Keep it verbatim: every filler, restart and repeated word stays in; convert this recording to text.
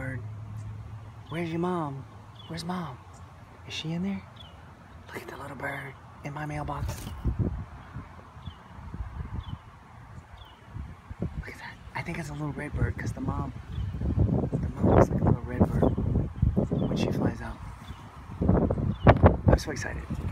bird. Where's your mom? Where's mom? Is she in there? Look at the little bird in my mailbox. Look at that. I think it's a little red bird because the mom, the mom looks like a little red bird when she flies out. I'm so excited.